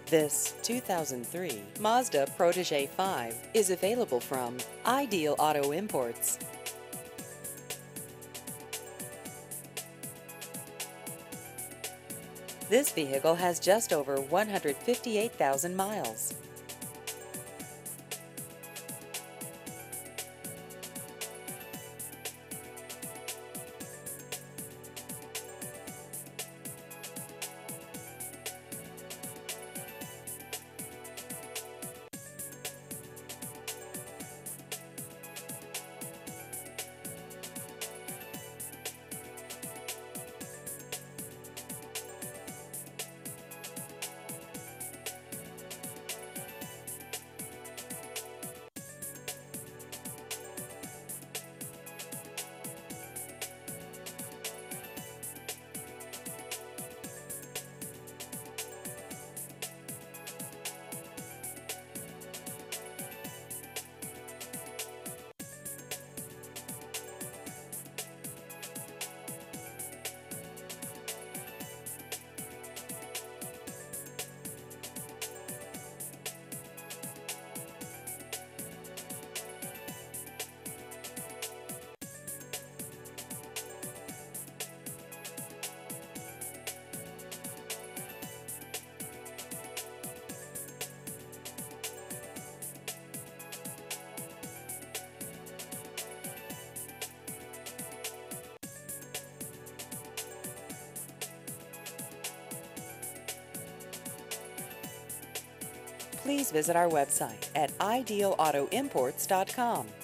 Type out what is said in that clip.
This 2003 Mazda Protege 5 is available from Ideal Auto Imports. This vehicle has just over 158,000 miles. Please visit our website at idealautoimports.com.